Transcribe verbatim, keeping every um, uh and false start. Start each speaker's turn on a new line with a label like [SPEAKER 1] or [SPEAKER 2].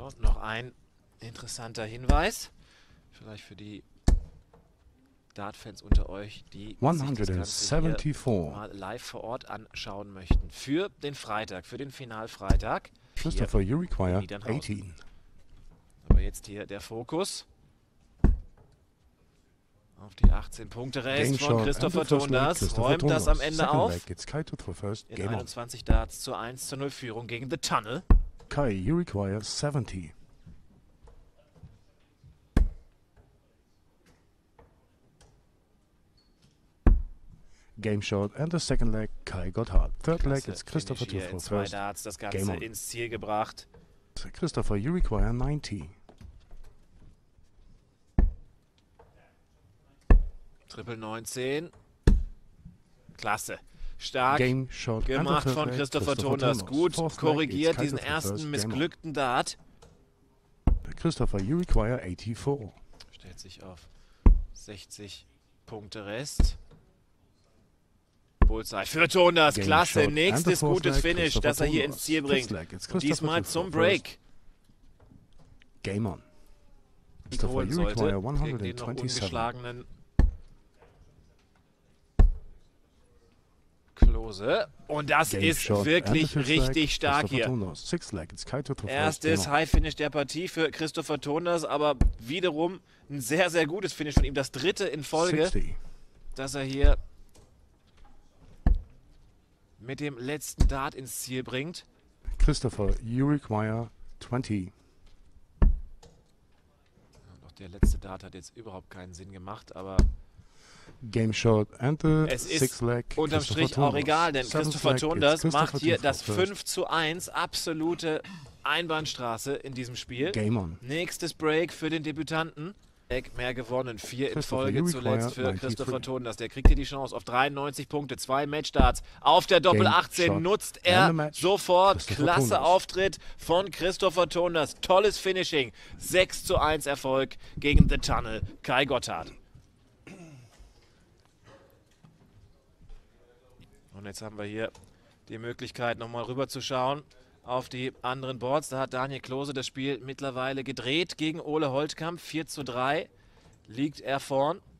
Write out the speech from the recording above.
[SPEAKER 1] Und noch ein interessanter Hinweis, vielleicht für die Dart-Fans unter euch, die sich das Ganze hier mal live vor Ort anschauen möchten. Für den Freitag, für den Finalfreitag.
[SPEAKER 2] Christopher, you require achtzehn.
[SPEAKER 1] Aber jetzt hier der Fokus auf die achtzehn Punkte Race von Christopher Tondas. Räumt das am Ende auf. In einundzwanzig Darts zur eins zu null Führung gegen The Tunnel.
[SPEAKER 2] Kai, you require siebzig. Game shot and the second leg, Kai Gotthard. Third
[SPEAKER 1] Klasse
[SPEAKER 2] leg, it's Christopher to for
[SPEAKER 1] zwei
[SPEAKER 2] first.
[SPEAKER 1] Darts das Ganze ins Ziel gebracht.
[SPEAKER 2] Christopher, you require neunzig.
[SPEAKER 1] Triple neunzehn. Klasse. Stark
[SPEAKER 2] Game shot
[SPEAKER 1] gemacht von
[SPEAKER 2] leg,
[SPEAKER 1] Christopher Tondas. Gut korrigiert diesen ersten missglückten Dart.
[SPEAKER 2] Christopher, you require vierundachtzig.
[SPEAKER 1] Stellt sich auf sechzig Punkte Rest. Bullseye für Tondas. Klasse. Nächstes gutes Finish, das er hier ins Ziel bringt. Und diesmal zum Break.
[SPEAKER 2] Game on.
[SPEAKER 1] Holen sollte gegen den noch ungeschlagenen Klose. Und das ist wirklich richtig stark hier. Erstes High Finish der Partie für Christopher Tondas, aber wiederum ein sehr, sehr gutes Finish von ihm. Das dritte in Folge, dass er hier mit dem letzten Dart ins Ziel bringt.
[SPEAKER 2] Christopher, you require zwanzig.
[SPEAKER 1] Doch der letzte Dart hat jetzt überhaupt keinen Sinn gemacht, aber
[SPEAKER 2] Game shot and the
[SPEAKER 1] es ist unterm Strich auch egal, denn Christopher Tondas macht hier das fünf zu eins, absolute Einbahnstraße in diesem Spiel.
[SPEAKER 2] Game on.
[SPEAKER 1] Nächstes Break für den Debütanten. Mehr gewonnen, vier in Folge zuletzt für Christopher Tondas. Der kriegt hier die Chance auf dreiundneunzig Punkte, zwei Matchstarts. Auf der Doppel achtzehn nutzt er sofort. Klasse Auftritt von Christopher Tondas. Tolles Finishing. sechs zu eins Erfolg gegen The Tunnel. Kai Gotthard. Und jetzt haben wir hier die Möglichkeit, nochmal rüber zu schauen auf die anderen Boards. Da hat Daniel Klose das Spiel mittlerweile gedreht gegen Ole Holtkamp. vier zu drei liegt er vorn.